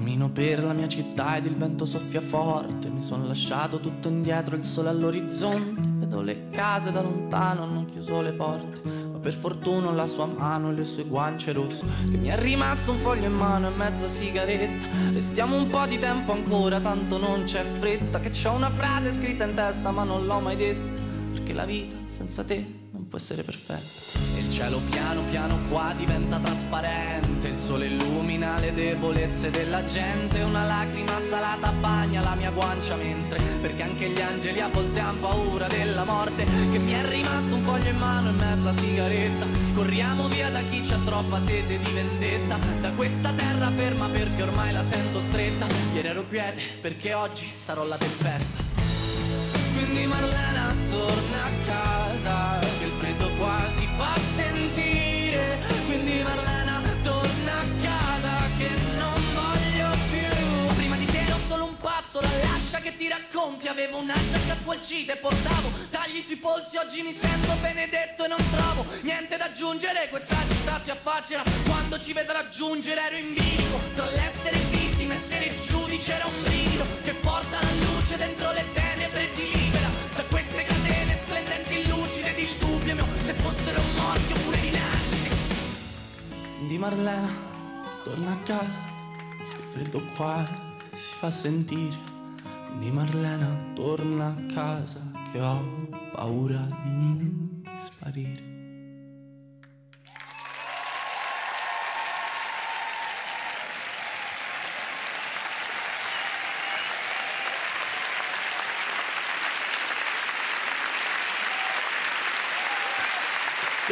Cammino per la mia città ed il vento soffia forte. Mi sono lasciato tutto indietro, il sole all'orizzonte. Vedo le case da lontano, hanno chiuso le porte, ma per fortuna ho la sua mano e le sue guance rosse. Che mi è rimasto un foglio in mano e mezza sigaretta. Restiamo un po' di tempo ancora, tanto non c'è fretta. Che c'ho una frase scritta in testa ma non l'ho mai detta, perché la vita senza te non può essere perfetta. E il cielo piano piano qua diventa trasparente. Il sole illumina le debolezze della gente. Una lacrima salata bagna la mia guancia mentre, perché anche gli angeli a volte han paura della morte. Che mi è rimasto un foglio in mano e mezza sigaretta. Corriamo via da chi c'ha troppa sete di vendetta, da questa terra ferma perché ormai la sento stretta. Ieri ero quiete perché oggi sarò la tempesta. Quindi Marlena torna a casa, che il freddo qua si fa sentire. Quindi Marlena torna a casa, che non voglio più. Prima di te ero solo un pazzo, la lascia che ti racconti. Avevo una giacca squalcita e portavo tagli sui polsi. Oggi mi sento benedetto e non trovo niente da aggiungere. Questa città si affaccia quando ci vedo raggiungere. Ero in bilico tra l'essere vittima e essere giudice. Era un brivido che porta la luce dentro le tenebre e ti libera da queste catene splendenti, lucide ed il dubbio mio se fossero morti oppure rinascite. Quindi Marlena torna a casa, il freddo qua si fa sentire. Quindi Marlena torna a casa, che ho paura di sparire.